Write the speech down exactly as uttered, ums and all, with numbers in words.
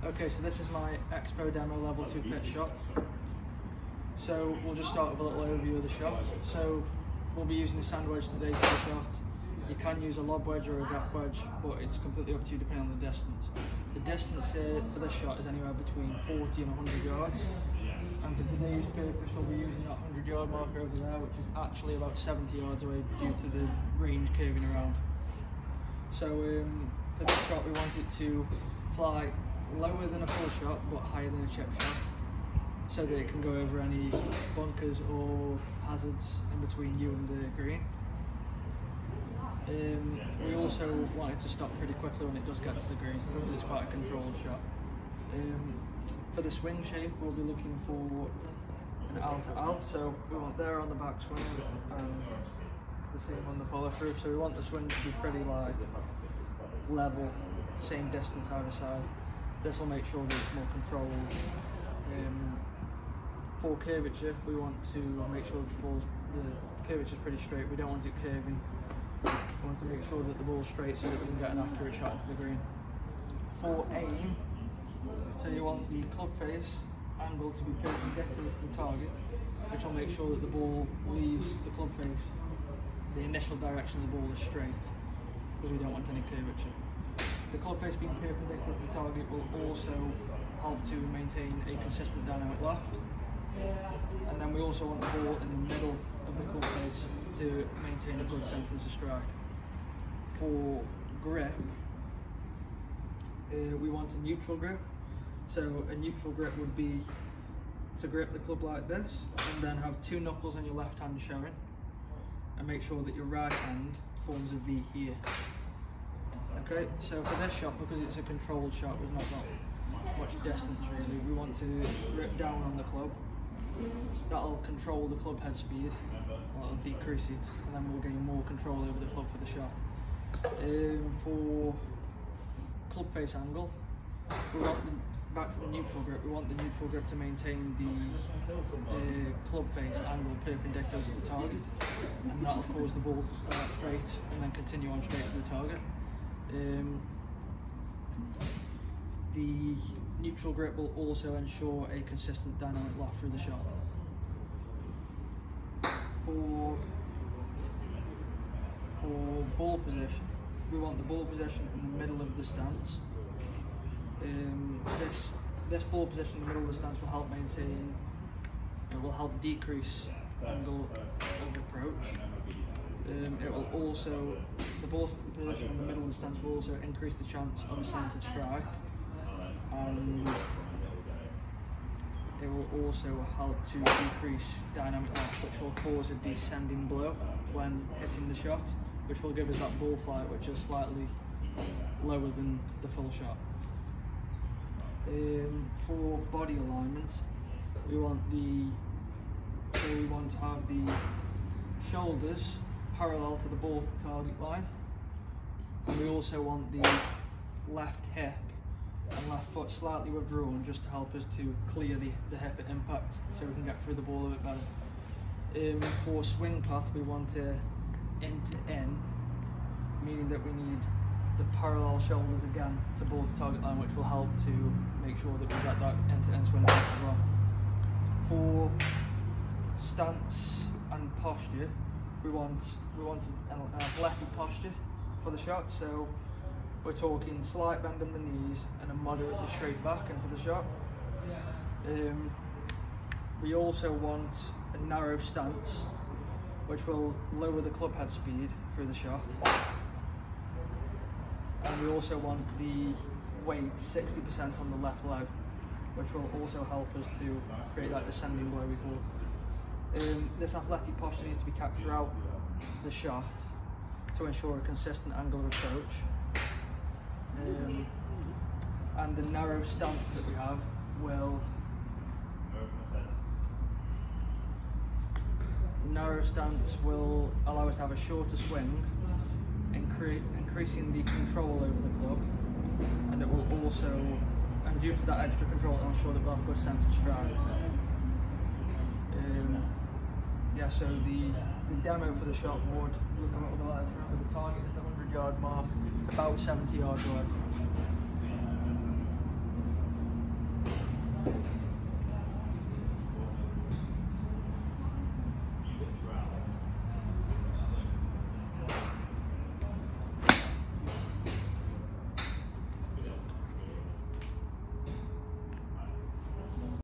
Okay, so this is my Expo demo level two pitch shot. So we'll just start with a little overview of the shot. So we'll be using a sand wedge today for the shot. You can use a lob wedge or a gap wedge, but it's completely up to you depending on the distance. The distance uh, for this shot is anywhere between forty and one hundred yards. And for today's purpose, we'll be using that one hundred yard marker over there, which is actually about seventy yards away due to the range curving around. So um, for this shot, we want it to fly lower than a full shot, but higher than a chip shot, so that it can go over any bunkers or hazards in between you and the green. Um, we also want it to stop pretty quickly when it does get to the green, because it's quite a controlled shot. Um, for the swing shape, we'll be looking for an out to out, so we want there on the back swing and the same on the follow through. So we want the swing to be pretty like level, same distance either side. This will make sure that it's more controlled. Um, for curvature, we want to make sure that the ball's, the curvature is pretty straight. We don't want it curving. We want to make sure that the ball's straight so that we can get an accurate shot into the green. For aim, so you want the club face angle to be perpendicular to the target, which will make sure that the ball leaves the club face. The initial direction of the ball is straight, because we don't want any curvature. The club face being perpendicular to the target will also help to maintain a consistent dynamic loft. And then we also want the ball in the middle of the club face to maintain a good sentence of strike. For grip, uh, we want a neutral grip. So a neutral grip would be to grip the club like this, and then have two knuckles on your left hand showing, and make sure that your right hand forms a V here. Okay, so for this shot, because it's a controlled shot, we've not got much distance really, we want to grip down on the club. That'll control the club head speed, or it'll decrease it, and then we'll gain more control over the club for the shot. Um, for club face angle, we want the, back to the neutral grip, we want the neutral grip to maintain the uh, club face angle perpendicular to the target, and that'll cause the ball to start straight and then continue on straight to the target. Um, the neutral grip will also ensure a consistent dynamic loft through the shot. For, for ball position, we want the ball position in the middle of the stance. Um, this, this ball position in the middle of the stance will help maintain, it will help decrease angle of approach. Um, it will also, the ball position in the middle of the stance will also increase the chance of a centered strike, and it will also help to decrease dynamic loft, which will cause a descending blow when hitting the shot, which will give us that ball flight, which is slightly lower than the full shot. Um, for body alignment, we want the so we want to have the shoulders parallel to the ball to target line, and we also want the left hip and left foot slightly withdrawn, just to help us to clear the, the hip at impact, so we can get through the ball a bit better. Um, for swing path, we want a end to end, meaning that we need the parallel shoulders again to ball to target line, which will help to make sure that we get that end to end swing path as well. For stance and posture, we want we want an athletic posture for the shot, so we're talking slight bend in the knees and a moderately straight back into the shot. Um, we also want a narrow stance, which will lower the club head speed through the shot. And we also want the weight sixty percent on the left leg, which will also help us to create that descending blow we thought. Um, this athletic posture needs to be kept throughout the shot to ensure a consistent angle of approach. Um, and the narrow stance that we have will the narrow stance will allow us to have a shorter swing, incre increasing the control over the club, and it will also, and due to that extra control, it will ensure that we'll have a good centre strike. Um, yeah, so the, the demo for the shot would, looking at the lights, remember the target is the one hundred yard mark, it's about seventy yards away.